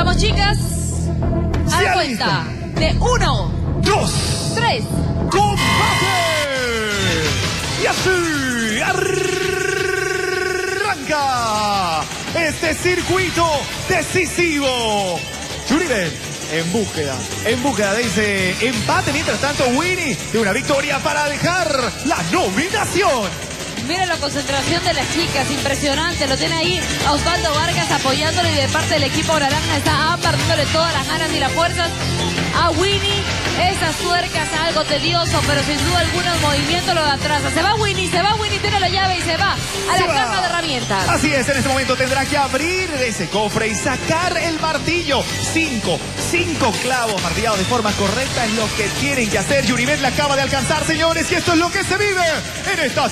Vamos, chicas. A la cuenta de 1, 2, 3. ¡Combate! Y así arranca este circuito decisivo. Yuribet en búsqueda de ese empate. Mientras tanto, Winnie de una victoria para dejar la nominación. Miren la concentración de las chicas, impresionante. Lo tiene ahí Osvaldo Vargas apoyándole y de parte del equipo naranja está Ámbar dándole todas las ganas y las fuerzas a Winnie. Esas tuercas, algo tedioso, pero sin duda alguna el movimiento lo atrasa. Se va Winnie, tiene la llave y se va a la caja de herramientas. Así es, en este momento tendrá que abrir ese cofre y sacar el martillo. Cinco clavos martillados de forma correcta es lo que tienen que hacer. Yuribet la acaba de alcanzar, señores, y esto es lo que se vive en esta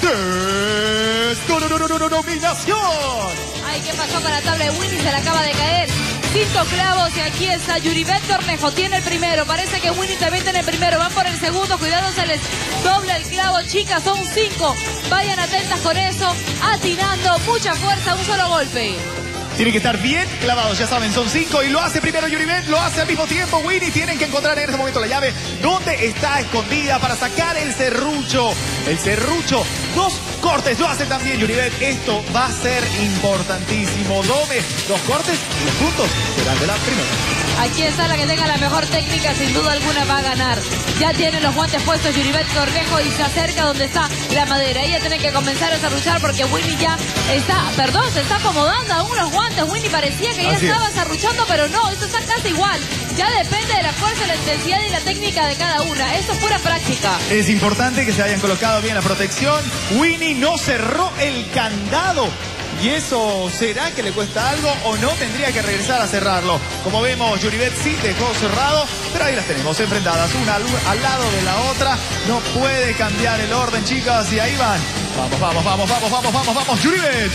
nominación. Ay, ¿qué pasó con la tabla de Winnie? Se le acaba de caer. 5 clavos y aquí está Yuribet Cornejo. Tiene el primero. Parece que Winnie también tiene el primero. Van por el segundo. Cuidado, se les dobla el clavo. Chicas, son 5. Vayan atentas con eso. Atinando. Mucha fuerza. Un solo golpe. Tienen que estar bien clavados, ya saben, son 5 y lo hace primero Yuribet, lo hace al mismo tiempo Winnie. Tienen que encontrar en este momento la llave donde está escondida para sacar el serrucho. El serrucho, 2 cortes, lo hace también Yuribet. Esto va a ser importantísimo. 2 cortes y los puntos serán de la primera. Aquí está la que tenga la mejor técnica, sin duda alguna va a ganar. Ya tiene los guantes puestos Yuribet Cornejo y se acerca donde está la madera. Ella tiene que comenzar a serruchar porque Winnie ya está, se está acomodando aún los guantes. Winnie parecía que ya estaba serruchando, pero no, esto está casi igual. Ya depende de la fuerza, la intensidad y la técnica de cada una. Esto es pura práctica. Es importante que se hayan colocado bien la protección. Winnie no cerró el candado. ¿Y eso será que le cuesta algo o no? Tendría que regresar a cerrarlo. Como vemos, Yuribet sí dejó cerrado, pero ahí las tenemos enfrentadas, una al lado de la otra. No puede cambiar el orden, chicas, y ahí van. Vamos, Yuribet.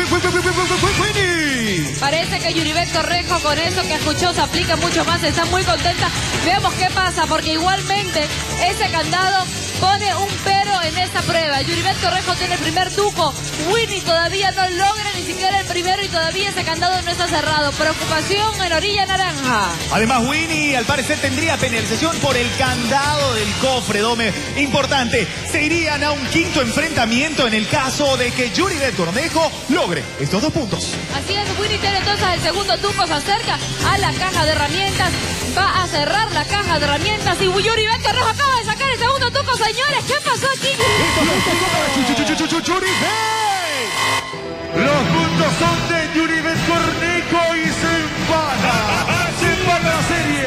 Winnie. Parece que Yuribet Cornejo con eso que escuchó se aplica mucho más, está muy contenta. Veamos qué pasa, porque igualmente ese candado pone un pero en esta prueba. Yuribet Cornejo tiene el primer tuco. Winnie todavía no logra ni siquiera el primero y todavía ese candado no está cerrado. Preocupación en orilla naranja. Además, Winnie al parecer tendría penalización por el candado del cofre, Dome. Importante, se irían a un quinto enfrentamiento en el caso de que Yuribet Cornejo logre estos 2 puntos. Así es, Winnie tiene entonces el segundo tuco, se acerca a la caja de herramientas. Va a cerrar la caja de herramientas y Yuribet Cornejo acaba de sacar el segundo tuco, señores. ¿Qué pasó aquí? Los puntos son de Yuribet Cornejo y se empata la serie.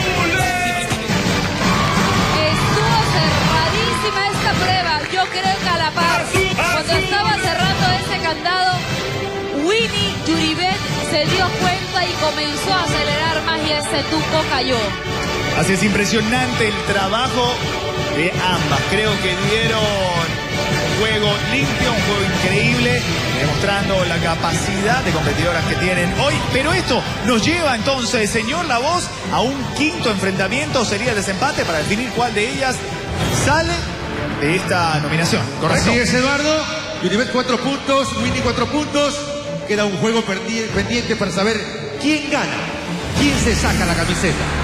Estuvo cerradísima esta prueba. Yo creo que a la par, cuando estaba cerrando ese candado, Winnie Yuribet se dio cuenta y comenzó a acelerar más y ese tuco cayó. Así es, impresionante el trabajo de ambas. Creo que dieron un juego limpio, un juego increíble, demostrando la capacidad de competidoras que tienen hoy. Pero esto nos lleva entonces, señor La Voz, a un quinto enfrentamiento. Sería el desempate para definir cuál de ellas sale de esta nominación, ¿correcto? Así es, Eduardo. Yuribet 4 puntos, Winnie 4 puntos. Queda un juego pendiente para saber quién gana, quién se saca la camiseta.